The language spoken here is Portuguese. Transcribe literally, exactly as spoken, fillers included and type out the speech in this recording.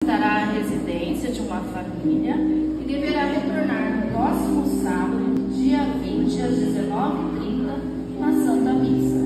visitará a residência de uma família e deverá retornar no próximo sábado, dia vinte, às dezenove e trinta, na Santa Missa.